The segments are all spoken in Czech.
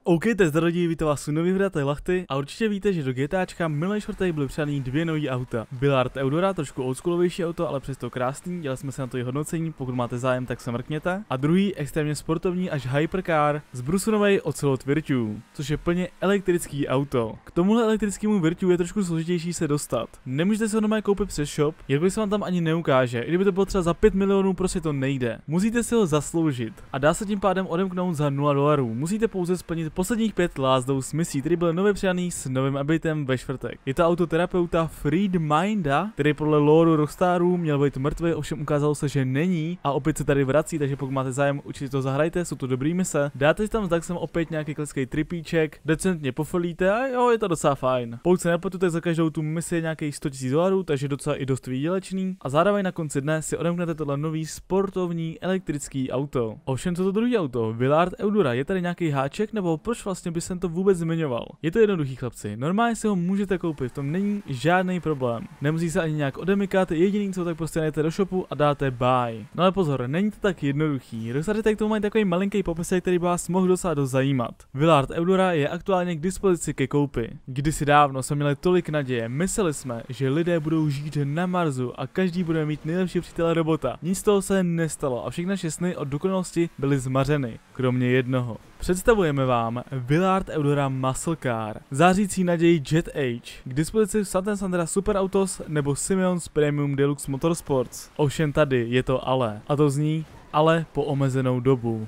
OK, teď lidi, vítám vás u nových hry Lachty a určitě víte, že do GTAčka minulý čtvrtek byly přidaný dvě nový auta. Billard Eudora, trošku oldschoolovější auto, ale přesto krásný, dělali jsme se na to i hodnocení, pokud máte zájem, tak se mrkněte. A druhý extrémně sportovní až hypercar z Brusunovej Ocelot Virtue, což je plně elektrický auto. K tomuhle elektrickému Virtue je trošku složitější se dostat. Nemůžete si ho normálně koupit přes shop, jakkoliv se vám tam ani neukáže, i kdyby to bylo třeba za 5 milionů, prostě to nejde. Musíte si ho zasloužit a dá se tím pádem odemknout za $0. Musíte pouze splnit posledních 5 last dose misí, který byl nově přidaný s novým updatem ve čtvrtek. Je to auto terapeuta Friedminda, který podle lore Rockstaru měl být mrtvý, ovšem ukázalo se, že není a opět se tady vrací, takže pokud máte zájem, určitě to zahrajte, jsou to dobrý mise. Dáte si tam s Daxem opět nějaký klasický tripíček, decentně poflíte a jo, je to docela fajn. Pokud se nepletu, tak za každou tu misi je nějakých $100,000, takže docela i dost výdělečný. A zároveň na konci dne si odemknete tohle nový sportovní elektrický auto. Ovšem co to druhý auto? Billard Eudora, je tady nějaký háček nebo proč vlastně by jsem to vůbec zmiňoval? Je to jednoduchý, chlapci. Normálně si ho můžete koupit, v tom není žádný problém. Nemusí se ani nějak odemykat, jediný co tak prostě najdete do shopu a dáte buy. No ale pozor, není to tak jednoduchý. Rockstaři tak tomu mají takový malinký popisek, který by vás mohl docela dost zajímat. Billard Eudora je aktuálně k dispozici ke koupi. Kdysi dávno jsme měli tolik naděje, mysleli jsme, že lidé budou žít na Marsu a každý bude mít nejlepší přítele robota. Nic z toho se nestalo a všechny naše sny o dokonalosti byly zmařeny, kromě jednoho. Představujeme vám Billard Eudora Muscle Car, zářící naději Jet Age, k dispozici Santen Sandra Super Autos nebo Simeons Premium Deluxe Motorsports. Ovšem tady je to ale, a to zní ale po omezenou dobu.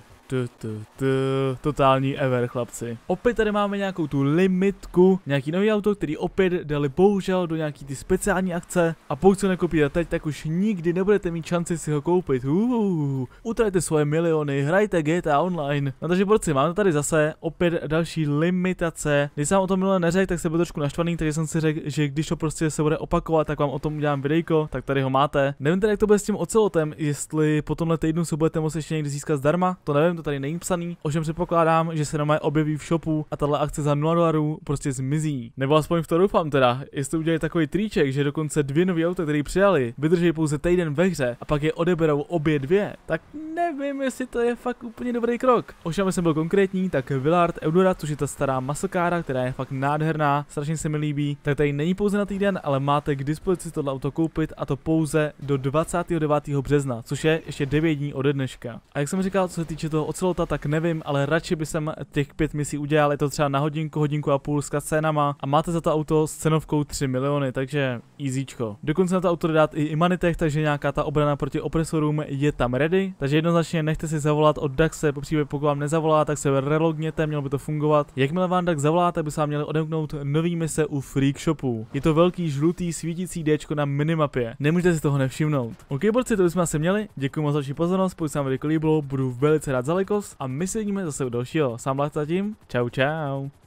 Totální ever, chlapci. Opět tady máme nějakou tu limitku, nějaký nový auto, který opět dali bohužel do nějaký ty speciální akce a pokud se nekoupíte teď, tak už nikdy nebudete mít šanci si ho koupit. Utrajte svoje miliony, hrajte GTA Online. No takže borci, máme tady zase opět další limitace. Když jsem o tom minule neřekl, tak jsem byl trošku naštvaný, takže jsem si řekl, že když to prostě se bude opakovat, tak vám o tom udělám videjko, tak tady ho máte. Nevím tedy, jak to bude s tím ocelotem, jestli po tomhle týdnu se budete moci ještě někdy získat zdarma, to nevím. To tady není psaný, ovšem předpokládám, že se normálně objeví v shopu a tahle akce za $0 prostě zmizí. Nebo aspoň v to doufám teda, jestli udělají takový triček, že dokonce dvě nový auta, které přijali, vydrží pouze týden ve hře a pak je odeberou obě dvě, tak nevím, jestli to je fakt úplně dobrý krok. Ovšem, jsem byl konkrétní, tak Billard Eudora, což je ta stará muscle car, která je fakt nádherná, strašně se mi líbí, tak tady není pouze na týden, ale máte k dispozici tohle auto koupit a to pouze do 29. března, což je ještě 9 dní ode dneška. A jak jsem říkal, co se týče toho ocelota, tak nevím, ale radši by jsem těch 5 misí udělal, je to třeba na hodinku a půl s scénama a máte za to auto s cenovkou 3 miliony, takže easyčko. Dokonce na to auto dát i Imanitech, takže nějaká ta obrana proti opresorům je tam ready, takže jednoznačně nechte si zavolat od Daxe, popřípadě pokud vám nezavolá, tak se relogněte, mělo by to fungovat. Jakmile vám Dax zavolá, tak by se vám měli odemknout nový mise u Freak Shopu. Je to velký žlutý svítící Dčko na minimapě. Nemůžete si toho nevšimnout. OK, borci, to bychom asi měli. Děkuji moc za vaši pozornost, pokud se vám video líbilo, budu velice rád za like a my se vidíme zase u dalšího. Sám Lach zatím. Čau, čau.